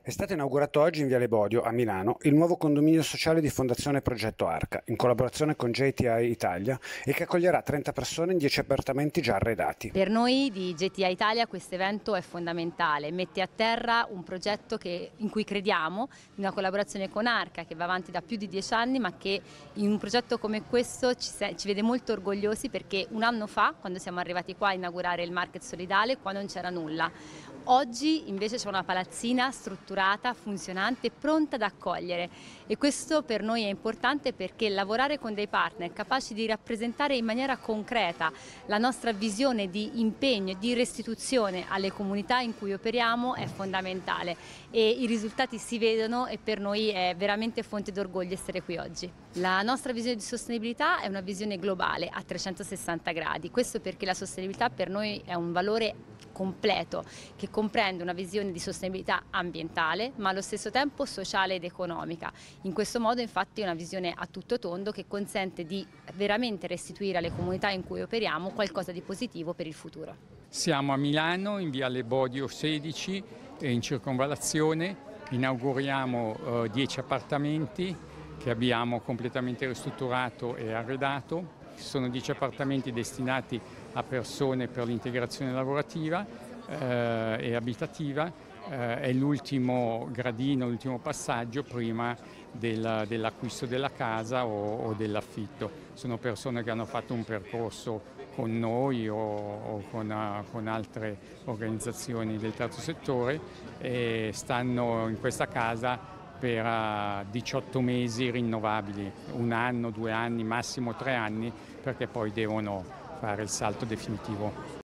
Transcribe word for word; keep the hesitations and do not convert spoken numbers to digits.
È stato inaugurato oggi in Viale Bodio, a Milano, il nuovo condominio sociale di Fondazione Progetto Arca, in collaborazione con J T I Italia, e che accoglierà trenta persone in dieci appartamenti già arredati. Per noi di J T I Italia questo evento è fondamentale, mette a terra un progetto che, in cui crediamo, in una collaborazione con Arca che va avanti da più di dieci anni, ma che in un progetto come questo ci, ci vede molto orgogliosi, perché un anno fa, quando siamo arrivati qua a inaugurare il Market Solidale, qua non c'era nulla. Oggi invece c'è una palazzina strutturata, funzionante, pronta ad accogliere, e questo per noi è importante perché lavorare con dei partner capaci di rappresentare in maniera concreta la nostra visione di impegno e di restituzione alle comunità in cui operiamo è fondamentale, e i risultati si vedono, e per noi è veramente fonte d'orgoglio essere qui oggi. La nostra visione di sostenibilità è una visione globale a trecentosessanta gradi, questo perché la sostenibilità per noi è un valore completo che comprende una visione di sostenibilità ambientale ma allo stesso tempo sociale ed economica. In questo modo infatti è una visione a tutto tondo che consente di veramente restituire alle comunità in cui operiamo qualcosa di positivo per il futuro. Siamo a Milano in Viale Bodio sedici, in circonvallazione. Inauguriamo dieci appartamenti che abbiamo completamente ristrutturato e arredato. Sono dieci appartamenti destinati a persone per l'integrazione lavorativa eh, e abitativa. Eh, è l'ultimo gradino, l'ultimo passaggio prima del, dell'acquisto della casa o, o dell'affitto. Sono persone che hanno fatto un percorso con noi o, o con, uh, con altre organizzazioni del terzo settore e stanno in questa casa per uh, diciotto mesi rinnovabili, un anno, due anni, massimo tre anni, perché poi devono fare il salto definitivo.